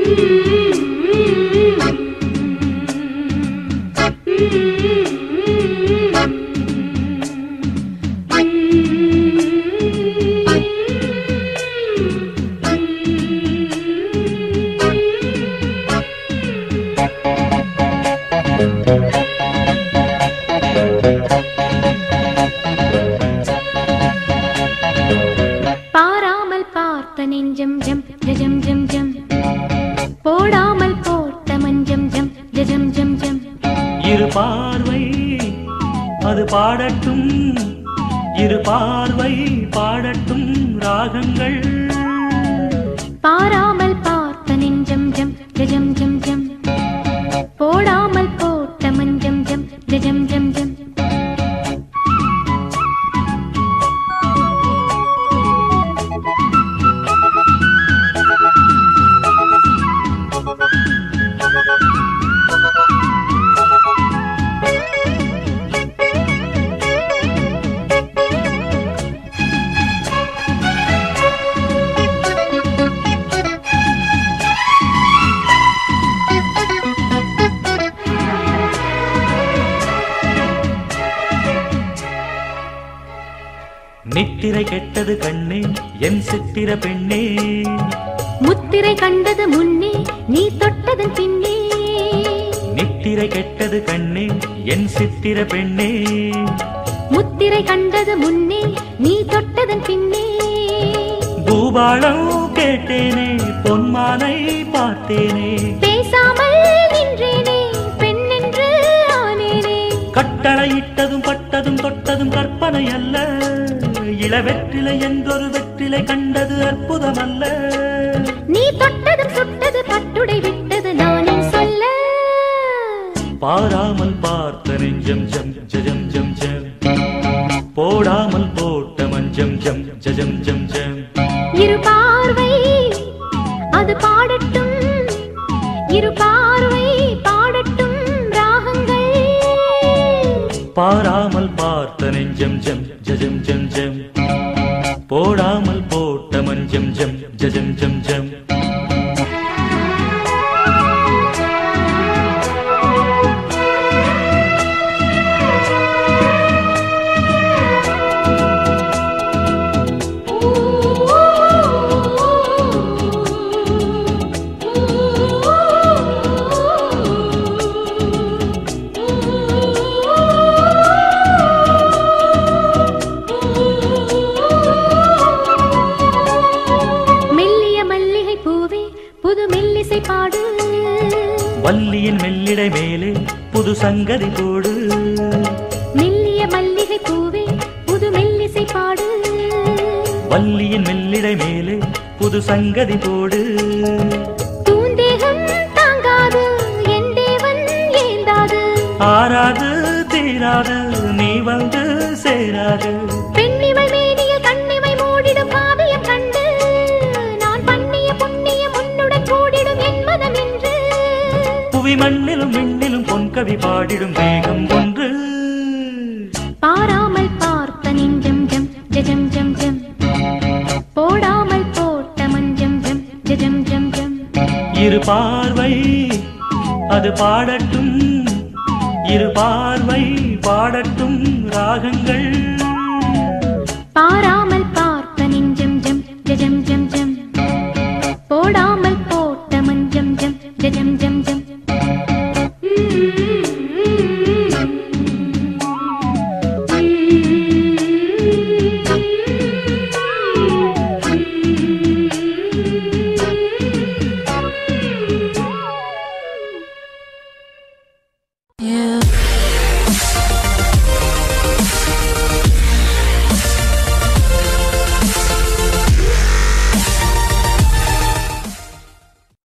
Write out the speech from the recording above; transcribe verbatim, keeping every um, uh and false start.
பாராமல் பார்த்த நெஞ்சம் ஜம் ஜம் ஜம் ஜம் போடாமல் போட்ட மஞ்சம் ஜம் ஜம் ஜம் ஜம் இரு பார்வை அது பாடட்டும் இரு பார்வை பாடட்டும் ராகங்கள் பாராமல் பார்த்த நெஞ்சம் ஜம் ஜம் ஜம் ஜம் போடாமல் போட்ட மஞ்சம் ஜம் ஜம் ஜம் ஜம் நித்திரை கெட்டது கண்ணே என் சித்திர பெண்ணே முத்திரை கண்டது முன்னே நீ தொட்டதன் பின்னே நித்திரை கெட்டது கண்ணே என் சித்திர பெண்ணே முத்திரை கண்டது முன்னே நீ தொட்டதன் பின்னே பூபாளம் கேட்டேனே பொன்மானை பார்த்தேனே பேசாமல் நின்றேனே பெண் என்று ஆனேனே கட்டளையிட்டதும் பட்டதும் தொட்டதும் கற்பனை அல்ல இளவெற்றிலை என்றொரு வெற்றிலை கண்டது அற்புதம் அல்ல நீ தொட்டதும் சுட்டது பட்டுடை விட்டது நானே சொல்ல பாராமல் பார்த்த நெஞ்சம் ஜம் ஜம் ஜம் ஜம் போடாமல் போட்ட மஞ்சம் ஜம் ஜம் ஜம் ஜம் இரு பார்வை அது பாடட்டும் இரு பார்வை பாடட்டும் ராகங்கள் பாராமல் பார்த்த நெஞ்சம் ஜம் ஜம் ஜம் ஜம் போடாமல் போட்ட மஞ்சம் ஜம் ஜம் ஜம் ஜம் வள்ளியின் மெல்லிடை மேலே புது சங்கதி போடு மெல்லிய மல்லிகை பூவே புது மெல்லிசை பாடு வள்ளியின் மெல்லிடை மேலே புது சங்கதி போடு தூந்தேகம் தாங்காது என் தேவன் ஏந்தாது ஆறாது தீராது நீ வந்து சேராது பெண்ணிமை மேனிய கண்ணிமை மூடிடும் காவியம் கண்டு நான் பண்ணிய புண்ணியம் உன்னுடன் கூடிடும் என் மனம் என்று புவி மண்ணிலும் விண்ணிலும் பொன்கவி பாடிடும் வேகம் ஒன்று பாராமல் பார்த்த நெஞ்சம் ஜம் ஜம் ஜம் ஜம் போடாமல் போட்ட மஞ்சம் ஜம் ஜம் ஜம் ஜம் இரு பார்வை அது பாடட்டும் இரு பார்வை பாடட்டும் ராகங்கள் பாரா